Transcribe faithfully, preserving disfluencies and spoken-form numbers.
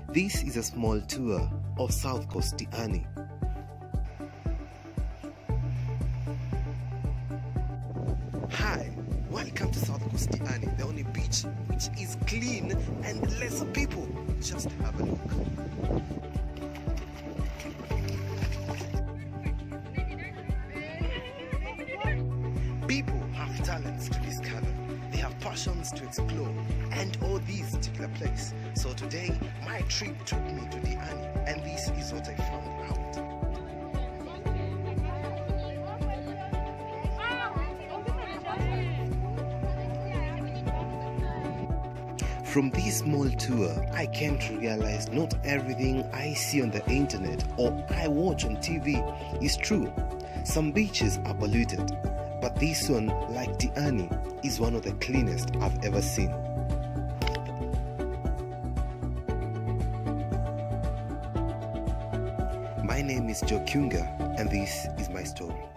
This is a small tour of South Coast Diani. Hi, welcome to South Coast Diani, the only beach which is clean and less people. Just have a look. People have talents to discover, they have passions to explore, and all these take a place. So today, my trip took me to Diani, and this is what I found out. From this small tour, I came to realize not everything I see on the internet or I watch on T V is true. Some beaches are polluted, but this one, like Diani, is one of the cleanest I've ever seen. My name is Joe Kunga, and this is my story.